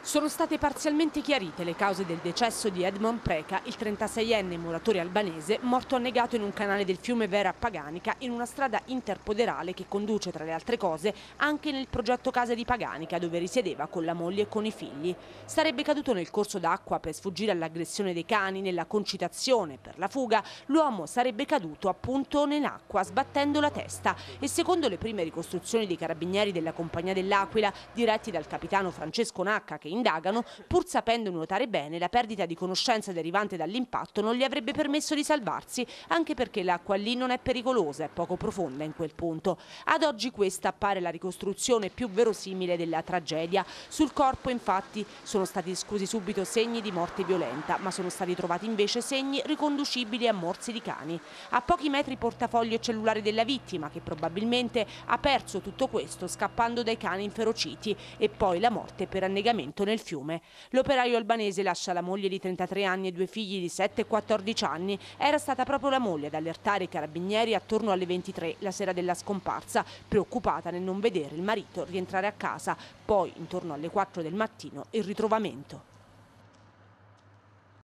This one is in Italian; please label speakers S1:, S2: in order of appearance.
S1: Sono state parzialmente chiarite le cause del decesso di Edmond Preca, il 36enne muratore albanese morto annegato in un canale del fiume Vera a Paganica in una strada interpoderale che conduce, tra le altre cose, anche nel progetto Casa di Paganica, dove risiedeva con la moglie e con i figli. Sarebbe caduto nel corso d'acqua per sfuggire all'aggressione dei cani. Nella concitazione per la fuga, l'uomo sarebbe caduto appunto nell'acqua, sbattendo la testa e, secondo le prime ricostruzioni dei carabinieri della Compagnia dell'Aquila, diretti dal capitano Francesco Nacca, che indagano, pur sapendo nuotare bene, la perdita di conoscenza derivante dall'impatto non gli avrebbe permesso di salvarsi, anche perché l'acqua lì non è pericolosa, è poco profonda in quel punto. Ad oggi questa appare la ricostruzione più verosimile della tragedia. Sul corpo, infatti, sono stati esclusi subito segni di morte violenta, ma sono stati trovati invece segni riconducibili a morsi di cani. A pochi metri portafoglio e cellulare della vittima, che probabilmente ha perso tutto questo scappando dai cani inferociti, e poi la morte per annegamento nel fiume. L'operaio albanese lascia la moglie di 33 anni e due figli di 7 e 14 anni. Era stata proprio la moglie ad allertare i carabinieri attorno alle 23 la sera della scomparsa, preoccupata nel non vedere il marito rientrare a casa. Poi, intorno alle 4 del mattino, il ritrovamento.